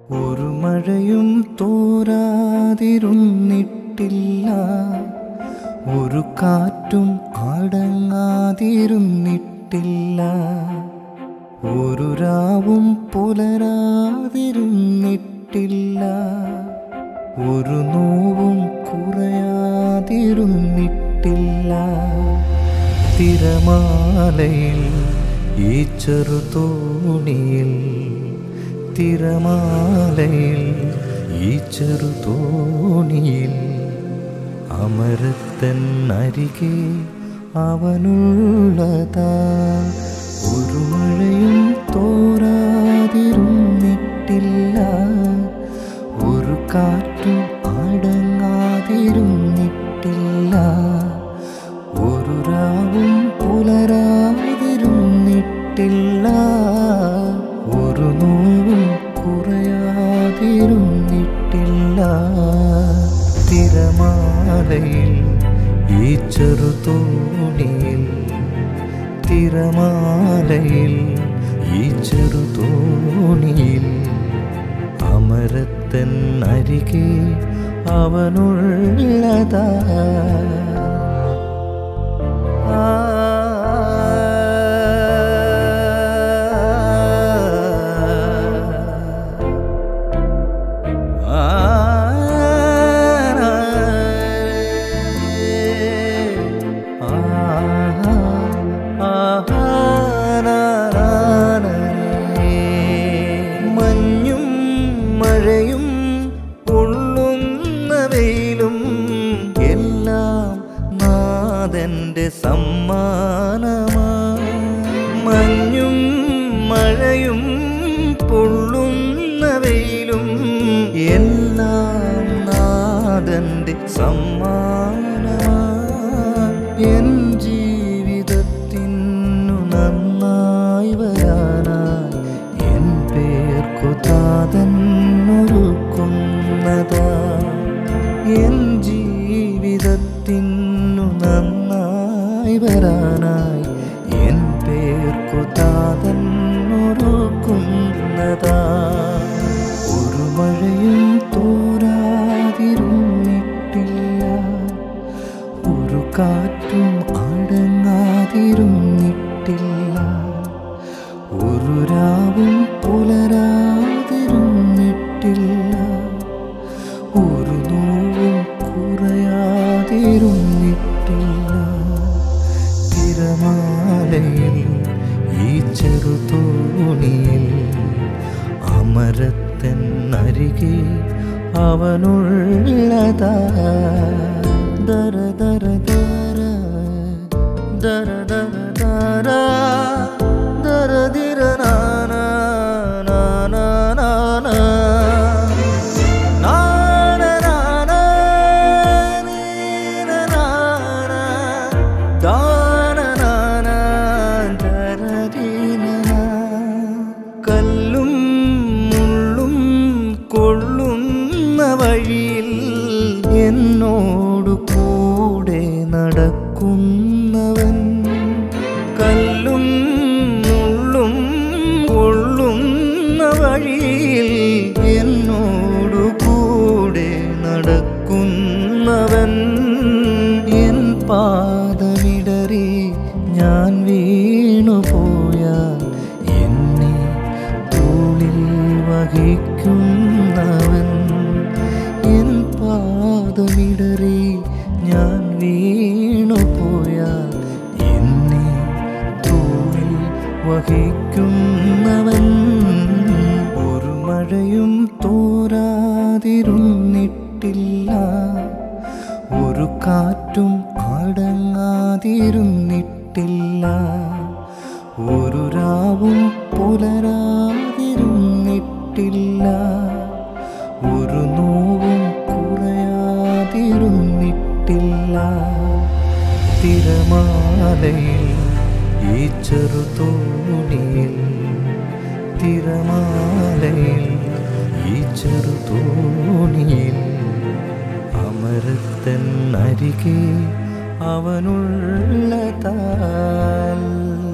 ഒരു മഴയും തോരാതിരുന്നിട്ടില്ല, ഒരു കാറ്റും അടങ്ങാതിരുന്നിട്ടില്ല, ഒരു രാവും പുലരാതിരുന്നിട്ടില്ല, ഒരു നോവും കുറയാതിരുന്നിട്ടില്ല. തിരമാലയിൽ ഈ ചെറുതോണിയിൽ, തിരമാലയിൽ ഈ ചെറുതോണിയിൽ, അമരത്തൻ അരികെ അവനുള്ളതാ. ഒരു മഴയും തോരാതിരുന്നിട്ടില്ല, ഒരു കാറ്റും അടങ്ങാതിരുന്നിട്ടില്ല, ഒരു രാവും പുലരാതിരുന്നിട്ടില്ല, ഒരു നോവും കുറയാതിരുന്നിട്ടില്ല. തിരമാലയിൽ ഈ ചെറുതോണിയിൽ, തിരമാലയിൽ ഈ ചെറുതോണിയിൽ, അമരത്തൻ അരികെ അവനുള്ളതാ. മഞ്ഞും മഴയും പൊള്ളുന്ന വെയിലും എല്ലാം നാഥന്റെ സമ്മാനമാണ്. മഞ്ഞും മഴയും പൊള്ളുന്ന വെയിലും എല്ലാം നാഥന്റെ സമ്മാനമാണ്. എൻ ജീവിതത്തിനു നന്നായി വരാനായി എൻ പേർക്കു താതൻ ഒരുക്കുന്നതാ. എൻ ജീവിതത്തിനു നന്നായി വരാനായി എൻ പേർക്കു താതൻ ഒരുക്കുന്നതാ. ഒരു മഴയും തോരാതിരുന്നിട്ടില്ല, ഒരു കാറ്റും അടങ്ങാതിരുന്നിട്ടില്ല, ഒരു രാവും പുലരാതിരുന്നിട്ടില്ല, ഒരു നോവും കുറയാതിരുന്നിട്ടില്ല. തിരമാലയിൽ ഈ ചെറുതോണിയിൽ, അമരത്തൻ അരികെ അവനുള്ളതാ. ദര ദര ദര ദര ദര ദര ദര ദിര നാന നാന നാന നാന നാന നീന നാന ദാന നാന ദര ദിന. കല്ലും മുള്ളും കൊള്ളുന്ന വഴിയിൽ എന്നോടു കൂടെ നടക്കുന്നവൻ, കല്ലും മുള്ളും കൊള്ളുന്ന വഴിയിൽ എന്നോടു കൂടെ നടക്കുന്നവൻ. എൻ പാദമിടറി ഞാൻ വീണുപോയാൽ എന്നെ തോളിൽ വഹിക്കുന്നവൻ. എൻ പാദമിടറി ഞാൻ വീണുപോയാൽ എന്നെ തോളിൽ വഹിക്കുന്നവൻ. ഒരു മഴയും തോരാതിരുന്നിട്ടില്ല, ഒരു കാറ്റും അടങ്ങാതിരുന്നിട്ടില്ല, ഒരു രാവും പുലരാതിരുന്നിട്ടില്ല, ഒരു നോവും കുറയാതിരുന്നിട്ടില്ല. തിരമാലയിൽ ഈ ചെറുതോണിയിൽ, തിരമാലയിൽ ഈ ചെറുതോണിയിൽ, അമരത്തൻ അരികെ അവനുള്ളതാൽ.